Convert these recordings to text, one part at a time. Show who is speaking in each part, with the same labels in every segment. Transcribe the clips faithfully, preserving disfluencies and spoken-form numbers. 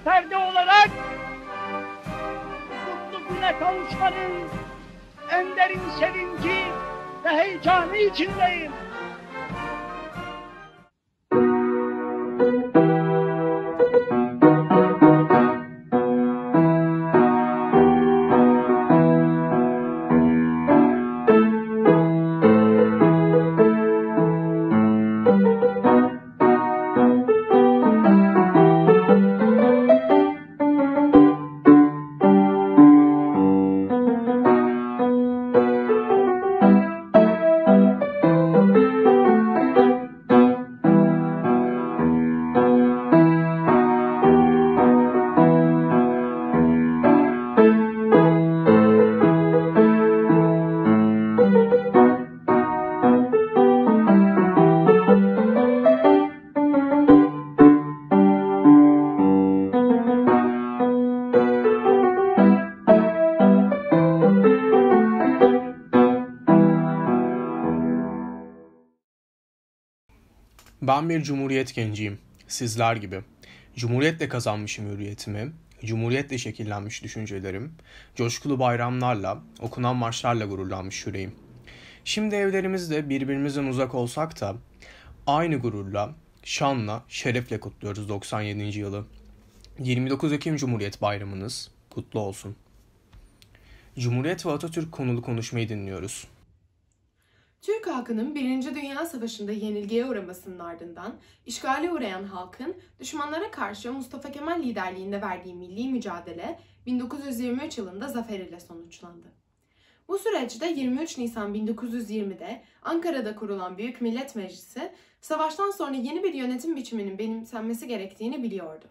Speaker 1: ferdi olarak mutlu güne kavuşmanın en derin sevinci ve heyecanı içindeyim.
Speaker 2: Ben bir Cumhuriyet genciyim, sizler gibi. Cumhuriyetle kazanmışım hürriyetimi, Cumhuriyetle şekillenmiş düşüncelerim, coşkulu bayramlarla, okunan marşlarla gururlanmış yüreğim. Şimdi evlerimizde birbirimizden uzak olsak da aynı gururla, şanla, şerefle kutluyoruz doksan yedinci yılı. yirmi dokuz Ekim Cumhuriyet Bayramınız kutlu olsun. Cumhuriyet ve Atatürk konulu konuşmayı dinliyoruz.
Speaker 3: Türk halkının Birinci Dünya Savaşı'nda yenilgiye uğramasının ardından işgale uğrayan halkın düşmanlara karşı Mustafa Kemal liderliğinde verdiği milli mücadele bin dokuz yüz yirmi üç yılında zafer ile sonuçlandı. Bu süreçte yirmi üç Nisan bin dokuz yüz yirmide Ankara'da kurulan Büyük Millet Meclisi, savaştan sonra yeni bir yönetim biçiminin benimsenmesi gerektiğini biliyordu.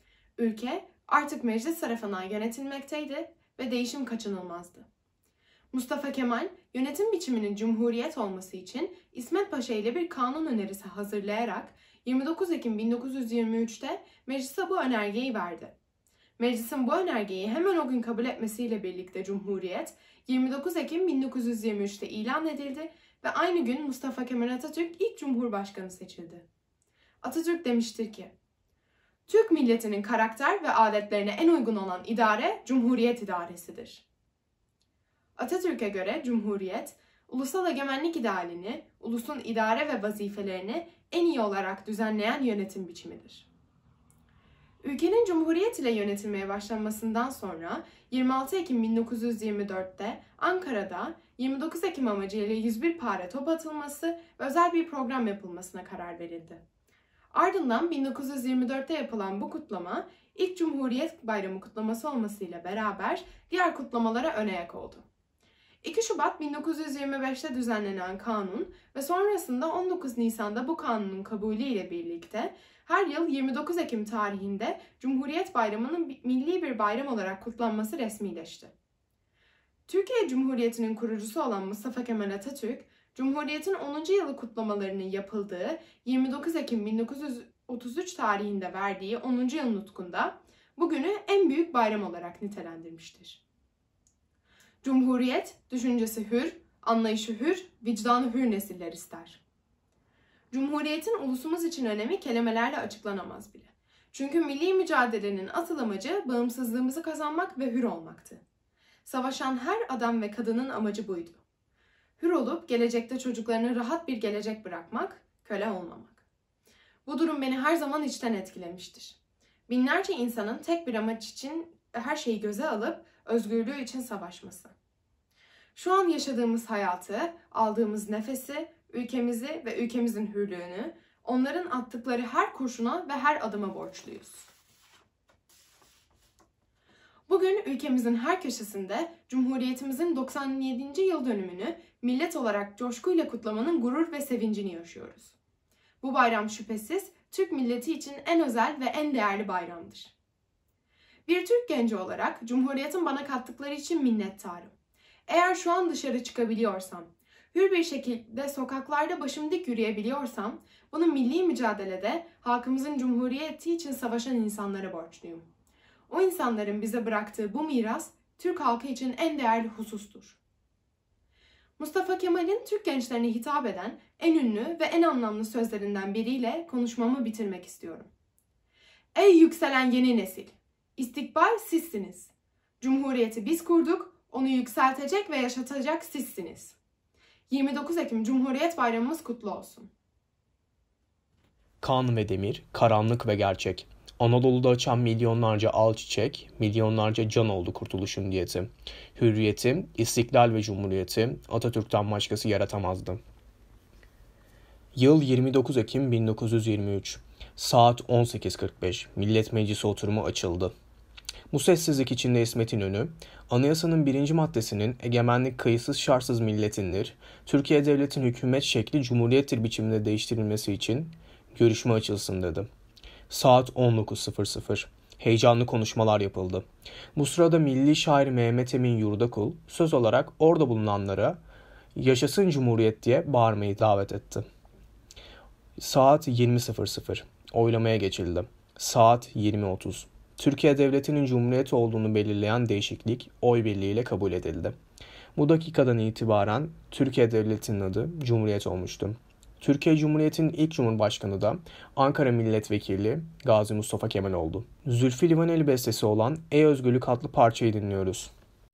Speaker 3: Ülke artık meclis tarafından yönetilmekteydi ve değişim kaçınılmazdı. Mustafa Kemal, yönetim biçiminin cumhuriyet olması için İsmet Paşa ile bir kanun önerisi hazırlayarak yirmi dokuz Ekim bin dokuz yüz yirmi üçte meclise bu önergeyi verdi. Meclisin bu önergeyi hemen o gün kabul etmesiyle birlikte Cumhuriyet yirmi dokuz Ekim bin dokuz yüz yirmi üçte ilan edildi ve aynı gün Mustafa Kemal Atatürk ilk Cumhurbaşkanı seçildi. Atatürk demiştir ki, Türk milletinin karakter ve adetlerine en uygun olan idare Cumhuriyet idaresidir. Atatürk'e göre Cumhuriyet, ulusal egemenlik idealini, ulusun idare ve vazifelerini en iyi olarak düzenleyen yönetim biçimidir. Ülkenin Cumhuriyet ile yönetilmeye başlanmasından sonra yirmi altı Ekim bin dokuz yüz yirmi dörtte Ankara'da yirmi dokuz Ekim amacıyla yüz bir pare top atılması ve özel bir program yapılmasına karar verildi. Ardından bin dokuz yüz yirmi dörtte yapılan bu kutlama ilk Cumhuriyet Bayramı kutlaması olmasıyla beraber diğer kutlamalara ön ayak oldu. iki Şubat bin dokuz yüz yirmi beşte düzenlenen kanun ve sonrasında on dokuz Nisan'da bu kanunun kabulü ile birlikte her yıl yirmi dokuz Ekim tarihinde Cumhuriyet Bayramı'nın milli bir bayram olarak kutlanması resmileşti. Türkiye Cumhuriyeti'nin kurucusu olan Mustafa Kemal Atatürk, Cumhuriyet'in onuncu yılı kutlamalarının yapıldığı yirmi dokuz Ekim bin dokuz yüz otuz üç tarihinde verdiği onuncu yıl nutkunda bugünü en büyük bayram olarak nitelendirmiştir. Cumhuriyet, düşüncesi hür, anlayışı hür, vicdanı hür nesiller ister. Cumhuriyetin ulusumuz için önemi kelimelerle açıklanamaz bile. Çünkü milli mücadelenin asıl amacı bağımsızlığımızı kazanmak ve hür olmaktı. Savaşan her adam ve kadının amacı buydu. Hür olup gelecekte çocuklarına rahat bir gelecek bırakmak, köle olmamak. Bu durum beni her zaman içten etkilemiştir. Binlerce insanın tek bir amaç için her şeyi göze alıp özgürlüğü için savaşması. Şu an yaşadığımız hayatı, aldığımız nefesi, ülkemizi ve ülkemizin hürlüğünü, onların attıkları her kurşuna ve her adıma borçluyuz. Bugün ülkemizin her köşesinde Cumhuriyetimizin doksan yedinci yıl dönümünü millet olarak coşkuyla kutlamanın gurur ve sevincini yaşıyoruz. Bu bayram şüphesiz Türk milleti için en özel ve en değerli bayramdır. Bir Türk genci olarak Cumhuriyet'in bana kattıkları için minnettarım. Eğer şu an dışarı çıkabiliyorsam, hür bir şekilde sokaklarda başım dik yürüyebiliyorsam, bunu milli mücadelede halkımızın Cumhuriyeti için savaşan insanlara borçluyum. O insanların bize bıraktığı bu miras, Türk halkı için en değerli husustur. Mustafa Kemal'in Türk gençlerine hitap eden en ünlü ve en anlamlı sözlerinden biriyle konuşmamı bitirmek istiyorum. Ey yükselen yeni nesil! İstikbal sizsiniz. Cumhuriyeti biz kurduk, onu yükseltecek ve yaşatacak sizsiniz. yirmi dokuz Ekim Cumhuriyet Bayramımız kutlu olsun.
Speaker 2: Kan ve demir, karanlık ve gerçek. Anadolu'da açan milyonlarca al çiçek, milyonlarca can oldu kurtuluşun diyeti. Hürriyeti, istiklal ve cumhuriyeti Atatürk'ten başkası yaratamazdı. Yıl yirmi dokuz Ekim bin dokuz yüz yirmi üç. Saat on sekiz kırk beş. Millet Meclisi oturumu açıldı. Bu sessizlik içinde İsmet İnönü, anayasanın birinci maddesinin egemenlik kayıtsız şartsız milletindir, Türkiye Devleti'nin hükümet şekli cumhuriyettir biçiminde değiştirilmesi için görüşme açılsın dedi. Saat on dokuz sıfır sıfır. Heyecanlı konuşmalar yapıldı. Bu sırada milli şair Mehmet Emin Yurdakul söz olarak orada bulunanlara yaşasın Cumhuriyet diye bağırmayı davet etti. Saat yirmi sıfır sıfır. Oylamaya geçildi. Saat yirmi otuz. Türkiye Devleti'nin Cumhuriyet olduğunu belirleyen değişiklik oy birliğiyle kabul edildi. Bu dakikadan itibaren Türkiye Devleti'nin adı Cumhuriyet olmuştu. Türkiye Cumhuriyeti'nin ilk Cumhurbaşkanı da Ankara Milletvekili Gazi Mustafa Kemal oldu. Zülfü Livaneli bestesi olan Ey Özgürlük adlı parçayı dinliyoruz.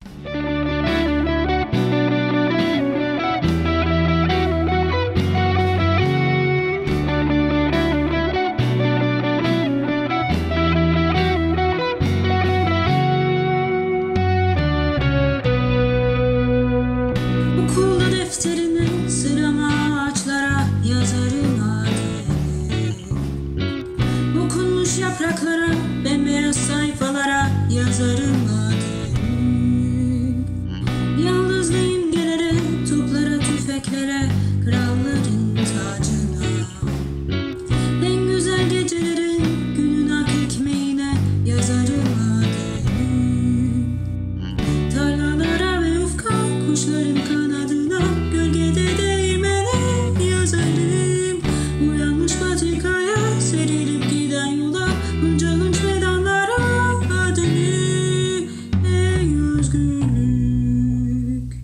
Speaker 4: Yapraklara, bembeyaz sayfalara yazarım adını. Yalnızlığın gelere, toplara, tüfeklere, kralların tacına. En güzel gecelerin, günün ak ekmeğine yazarım adını. Tarlalara ve ufka, kuşların kanadına, gölgede değirmene yazarım. Uyanmış patikaya, serilip giden yola, hınca hınç meydanlara adını. Ey özgürlük.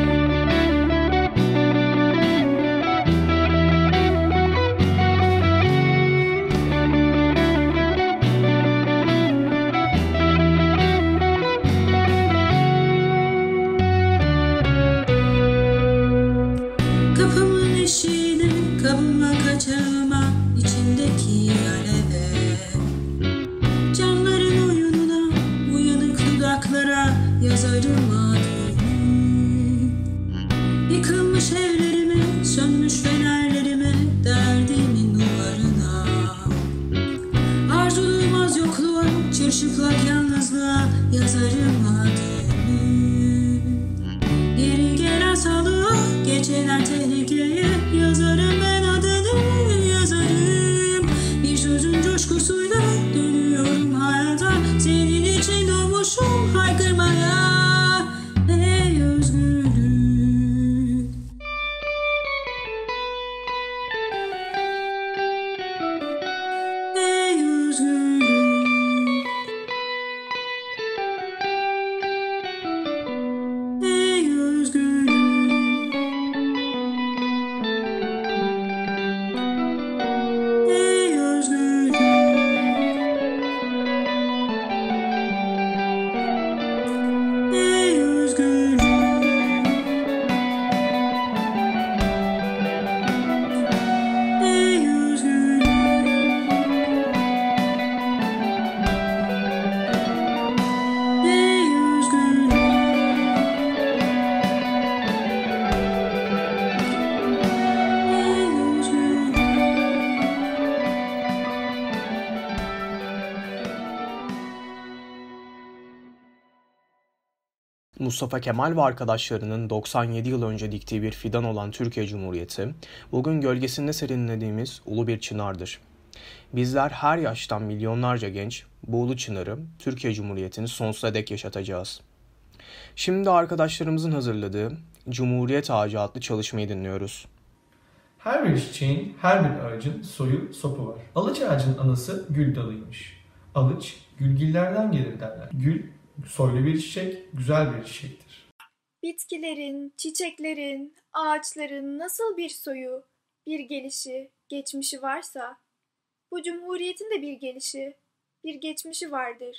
Speaker 4: Kapımın eşiğine, kabıma kaçağıma, içindeki aleve. Camların oyununa, uyanık dudaklara yazarım adını. Yıkılmış evlerime, sönmüş fenerlerime, derdimin duvarına. Arzuluymaz yokluğa, çırşıplak yalnızlığa yazarım adını. Geri gelen sağlığa, geçenen tehlikeye yazarım ben adını, yazarım. Bir sözün coşkusuyla dönüyorum hayata, senin için doğmuşum haykırmaya. Ey özgürlük. Ey özgürlük. Ey özgürlük. Ey özgürlük. Ey özgürlük. Ey özgürlük. Ey özgürlük. Ey özgürlük.
Speaker 2: Mustafa Kemal ve arkadaşlarının doksan yedi yıl önce diktiği bir fidan olan Türkiye Cumhuriyeti, bugün gölgesinde serinlediğimiz ulu bir çınardır. Bizler her yaştan milyonlarca genç bu ulu çınarı, Türkiye Cumhuriyeti'ni sonsuza dek yaşatacağız. Şimdi arkadaşlarımızın hazırladığı Cumhuriyet Ağacı adlı çalışmayı dinliyoruz.
Speaker 5: Her bir çiçeğin, her bir ağacın soyu, sopu var. Alıç ağacının anası gül dalıymış. Alıç, gülgillerden gelir derler. Gül, soylu bir çiçek, güzel bir çiçektir.
Speaker 6: Bitkilerin, çiçeklerin, ağaçların nasıl bir soyu, bir gelişi, geçmişi varsa, bu cumhuriyetin de bir gelişi, bir geçmişi vardır.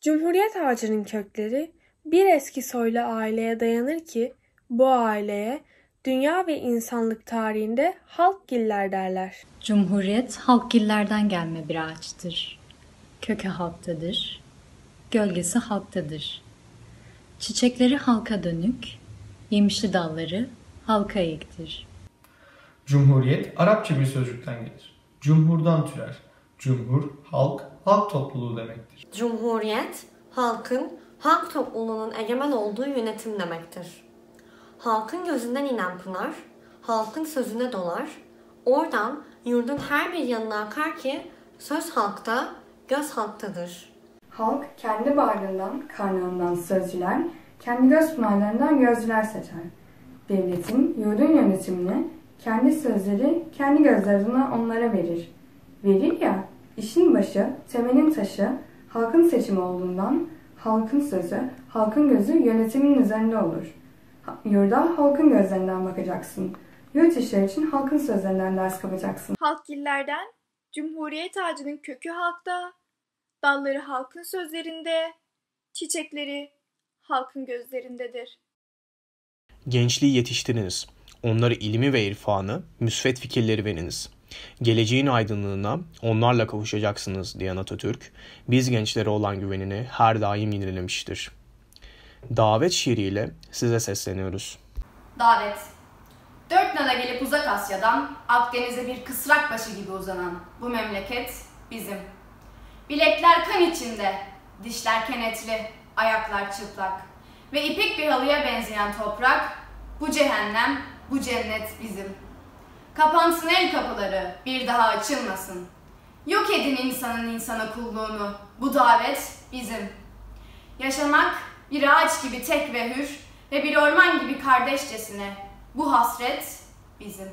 Speaker 7: Cumhuriyet ağacının kökleri bir eski soylu aileye dayanır ki bu aileye dünya ve insanlık tarihinde halkgiller derler.
Speaker 8: Cumhuriyet halkgillerden gelme bir ağaçtır. Kökü halktadır, gölgesi halktadır. Çiçekleri halka dönük, yemişli dalları halka eğiktir.
Speaker 5: Cumhuriyet Arapça bir sözcükten gelir. Cumhurdan türer. Cumhur, halk, halk topluluğu demektir.
Speaker 9: Cumhuriyet, halkın, halk topluluğunun egemen olduğu yönetim demektir. Halkın gözünden inen pınar, halkın sözüne dolar, oradan yurdun her bir yanına akar ki söz halkta, göz halktadır.
Speaker 10: Halk kendi bağrından, karnından sözcüler, kendi göz pınarlarından gözcüler seçer. Devletin, yurdun yönetimini kendi sözleri, kendi gözlerinden onlara verir. Verir ya, işin başı, temelin taşı, halkın seçimi olduğundan halkın sözü, halkın gözü yönetimin üzerinde olur. Yurda halkın gözlerinden bakacaksın. Yurt işleri için halkın sözlerinden ders kapacaksın.
Speaker 6: Halkgillerden Cumhuriyet ağacının kökü halkta, dalları halkın sözlerinde, çiçekleri halkın gözlerindedir.
Speaker 2: Gençliği yetiştiriniz. Onlara ilmi ve irfanı, müsvet fikirleri veriniz. Geleceğin aydınlığına onlarla kavuşacaksınız diyen Atatürk, biz gençlere olan güvenini her daim yenilemiştir. Davet şiiriyle size sesleniyoruz.
Speaker 11: Davet. Dört nala gelip uzak Asya'dan Akdeniz'e bir kısrak başı gibi uzanan bu memleket bizim. Bilekler kan içinde, dişler kenetli, ayaklar çıplak ve ipek bir halıya benzeyen toprak, bu cehennem, bu cennet bizim. Kapansın el kapıları, bir daha açılmasın. Yok edin insanın insana kulluğunu, bu davet bizim. Yaşamak bir ağaç gibi tek ve hür ve bir orman gibi kardeşçesine, bu hasret bizim.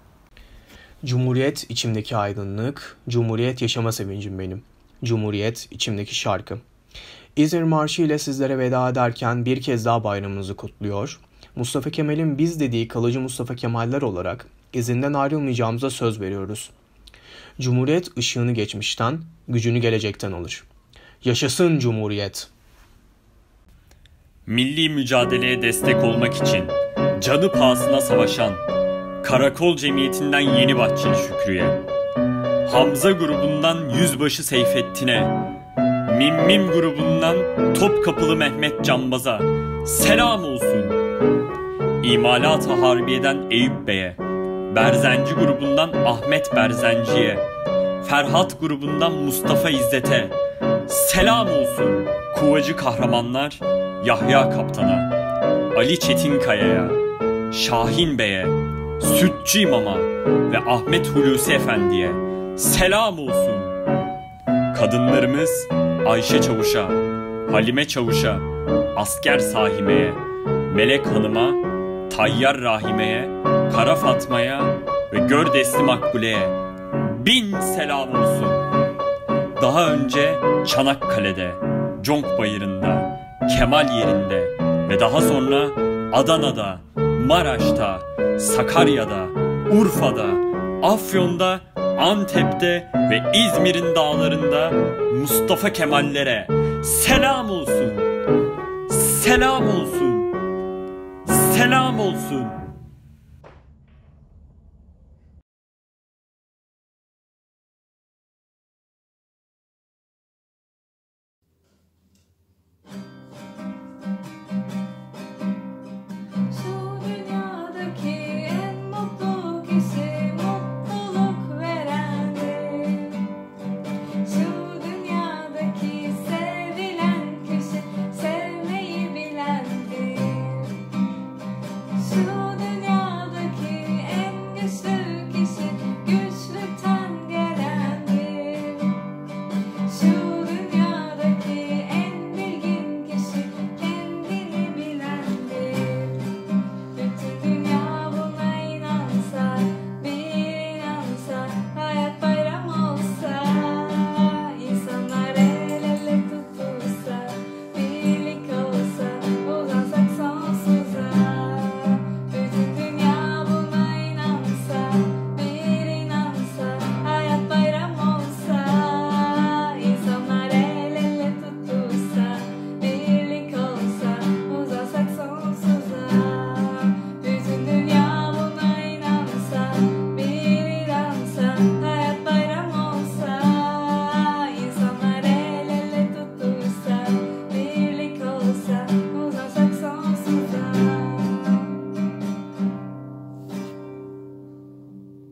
Speaker 2: Cumhuriyet içimdeki aydınlık, Cumhuriyet yaşama sevincim benim. Cumhuriyet içimdeki şarkı. İzmir Marşı ile sizlere veda ederken bir kez daha bayramınızı kutluyor. Mustafa Kemal'in biz dediği kalıcı Mustafa Kemaller olarak izinden ayrılmayacağımıza söz veriyoruz. Cumhuriyet ışığını geçmişten, gücünü gelecekten alır. Yaşasın Cumhuriyet!
Speaker 12: Milli mücadeleye destek olmak için canı pahasına savaşan Karakol Cemiyeti'nden Yenibahatçı Şükrü'ye, Hamza grubundan Yüzbaşı Seyfettin'e, Mimmim grubundan Topkapılı Mehmet Canbaz'a selam olsun. İmalat-ı Harbiye'den Eyüp Bey'e, Berzenci grubundan Ahmet Berzenci'ye, Ferhat grubundan Mustafa İzzet'e selam olsun. Kuvacı kahramanlar Yahya Kaptan'a, Ali Çetinkaya'ya, Şahin Bey'e, Sütçü İmam'a ve Ahmet Hulusi Efendi'ye selam olsun. Kadınlarımız Ayşe Çavuş'a, Halime Çavuş'a, Asker Sahime'ye, Melek Hanım'a, Tayyar Rahime'ye, Kara Fatma'ya ve Gördesli Makbule'ye bin selam olsun. Daha önce Çanakkale'de, Conk Bayırı'nda, Kemal yerinde ve daha sonra Adana'da, Maraş'ta, Sakarya'da, Urfa'da, Afyon'da, Antep'te ve İzmir'in dağlarında Mustafa Kemallere selam olsun. Selam olsun. Selam olsun.